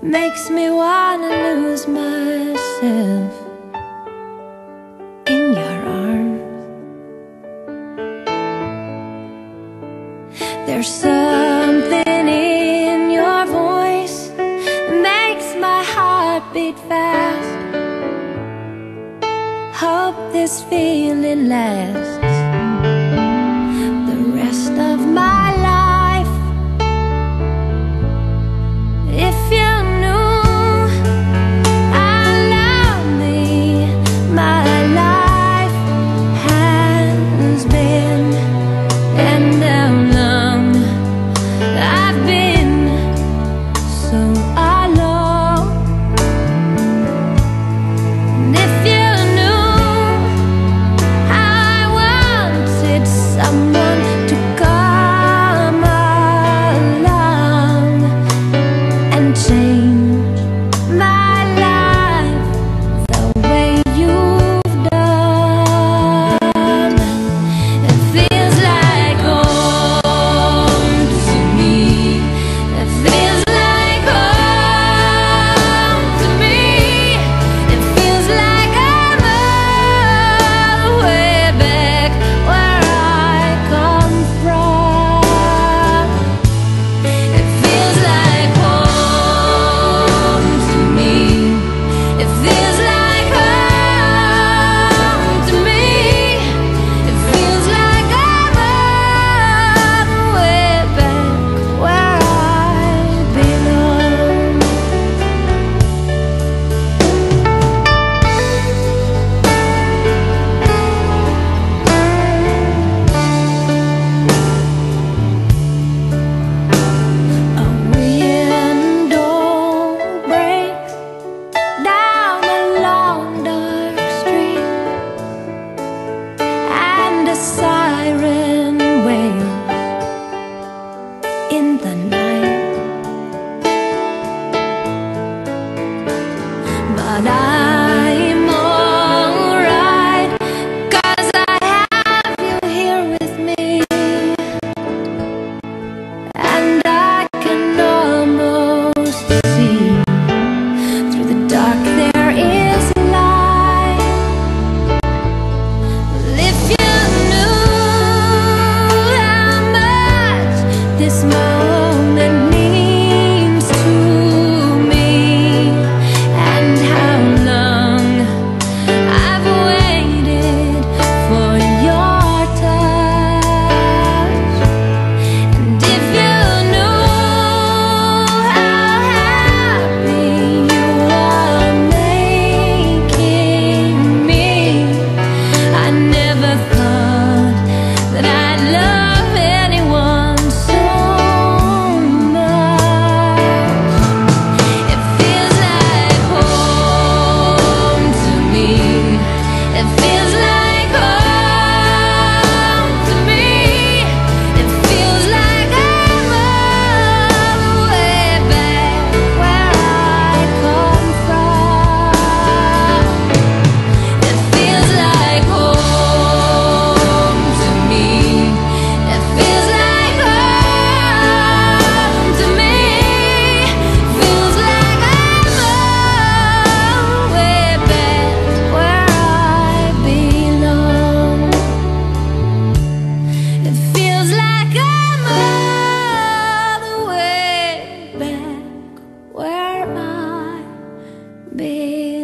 makes me wanna lose myself in your arms. There's something in your voice that makes my heart beat fast. Hope this feeling lasts the rest of my life. If you knew how lonely my life has been, and how long I've been so alone. And if you knew how I wanted someone to come along and change my life the way you've done. It feels like home to me. It feels like home to me. It feels like I'm all the way back where I come from. It feels like home to me. It feels like home to me. It feels like I'm all the way back where I belong. A window breaks down a long dark street, and a siren wails in the night. But I'm alright, 'cause I have you here with me, and I can almost see through the dark there is light. If you knew how much this moment means to me, and how long I've waited for your touch. And if you knew how happy you are making me, I never thought that I'd love anyone so much. It feels like home to me. It feels like home to me. It feels like I'm all the way back where I come from. It feels like home to me. It feels like home to me. Feels like I'm all the way back where I belong. It feels like I'm all the way back where I belong.